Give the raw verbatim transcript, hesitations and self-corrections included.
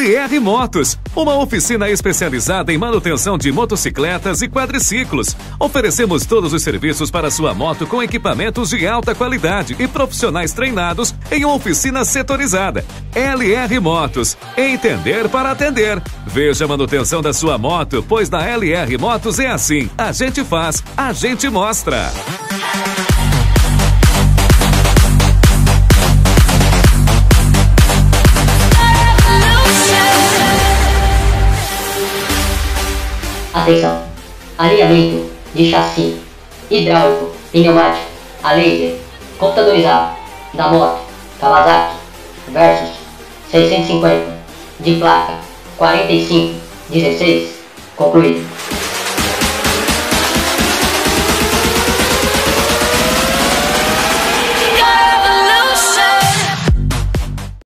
L R Motos, uma oficina especializada em manutenção de motocicletas e quadriciclos. Oferecemos todos os serviços para sua moto com equipamentos de alta qualidade e profissionais treinados em uma oficina setorizada. L R Motos, entender para atender. Veja a manutenção da sua moto, pois na L R Motos é assim. A gente faz, a gente mostra. Atenção! Alinhamento de chassi, hidráulico, pneumático, a laser, computadorizado, da moto Kawasaki Versys seiscentos e cinquenta, de placa quarenta e cinco dezesseis, concluído.